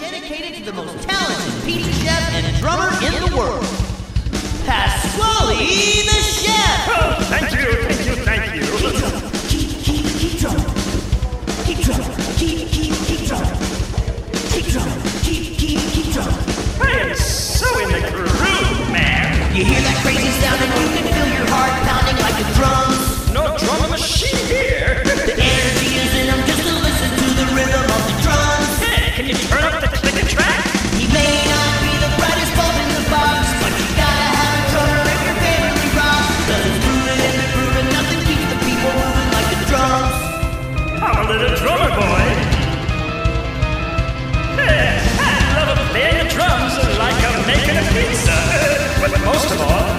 dedicated to the most talented pizza chef and drummer in the world, Pasquale the Chef! Oh, thank you. Keep drumming. Keep drumming. Keep drumming. Keep drumming. Keep drumming. I am so in the groove, man. You hear that crazy sound and you can feel your heart pounding like a drum. No drum machine here. The energy is in them just to listen to the rhythm of the drums. Hey, can you turn up the clicker track? He may not be the brightest bulb in the box, but you gotta have a drummer if your family rocks. 'Cause it's proven and been proven, nothing keeps the people moving like the drums. I'm a little drummer boy. Hey, I love playing the drums like I'm making a pizza. But most of all,